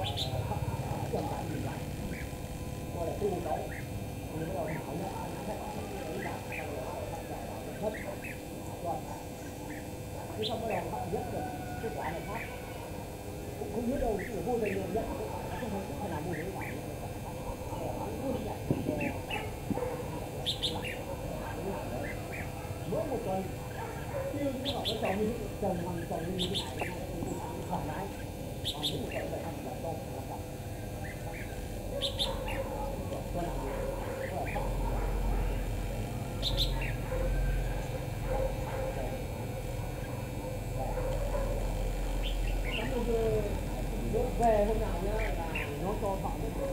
Không biết đâu, vô đây nhiều nhất, không thể nào mua được cái mỗi một tuần tiêu nó bảo nó trồng như thế này thoải mái, còn những một tuần phải ăn là to là cả tuần nào về hôm nào nhá là nó to họ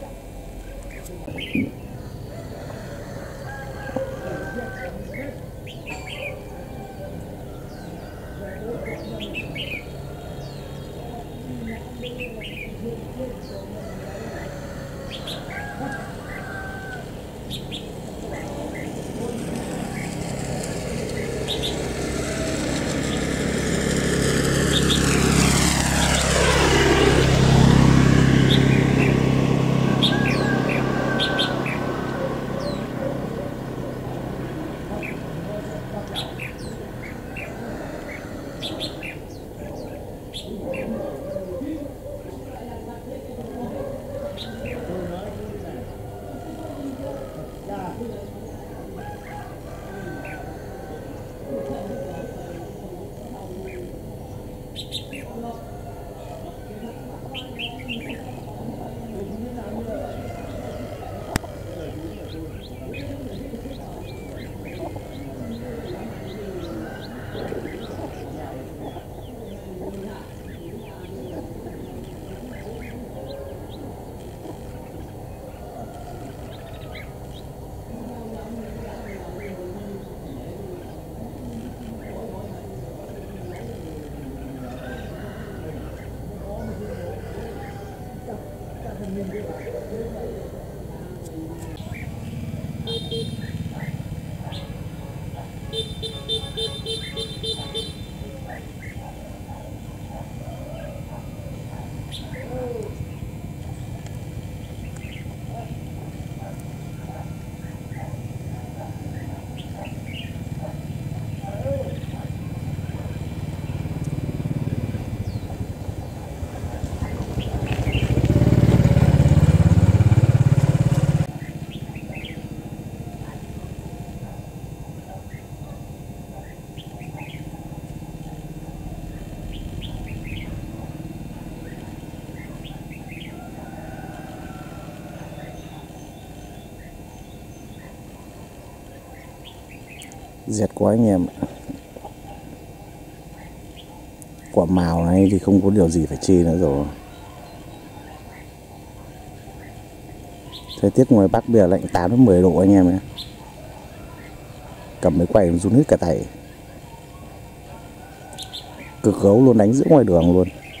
dẹt quá anh em. Quả màu này thì không có điều gì phải chê nữa rồi. Thời tiết ngoài Bắc bây giờ lạnh 8 đến 10 độ anh em nhé. Cầm máy quay run hết cả tay. Cực gấu luôn, đánh giữa ngoài đường luôn.